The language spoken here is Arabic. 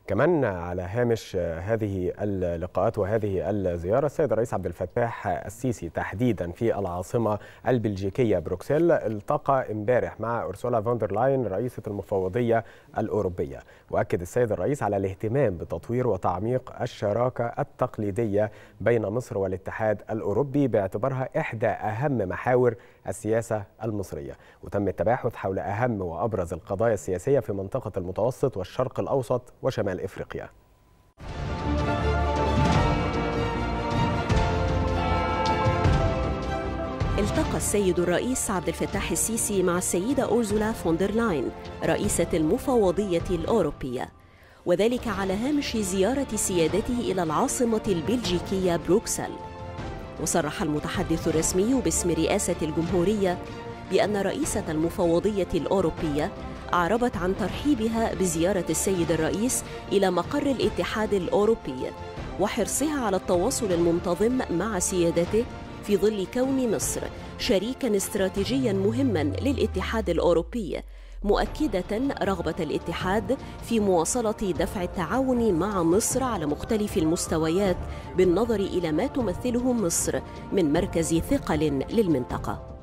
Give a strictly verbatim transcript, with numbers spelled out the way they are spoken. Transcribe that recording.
كمان على هامش هذه اللقاءات وهذه الزيارة، السيد الرئيس عبد الفتاح السيسي تحديدا في العاصمة البلجيكية بروكسل التقى امبارح مع أورسولا فون لاين رئيسة المفوضية الأوروبية. وأكد السيد الرئيس على الاهتمام بتطوير وتعميق الشراكة التقليدية بين مصر والاتحاد الأوروبي باعتبارها إحدى أهم محاور السياسة المصرية. وتم التباحث حول أهم وأبرز القضايا السياسية في منطقة المتوسط والشرق الأوسط وشمال إفريقيا. التقى السيد الرئيس عبد الفتاح السيسي مع السيدة أورسولا فون دير لاين رئيسة المفوضية الأوروبية، وذلك على هامش زيارة سيادته إلى العاصمة البلجيكية بروكسل. وصرح المتحدث الرسمي باسم رئاسة الجمهورية بأن رئيسة المفوضية الأوروبية أعربت عن ترحيبها بزيارة السيد الرئيس إلى مقر الاتحاد الأوروبي وحرصها على التواصل المنتظم مع سيادته في ظل كون مصر شريكاً استراتيجياً مهماً للاتحاد الأوروبي، مؤكدة رغبة الاتحاد في مواصلة دفع التعاون مع مصر على مختلف المستويات بالنظر إلى ما تمثله مصر من مركز ثقل للمنطقة.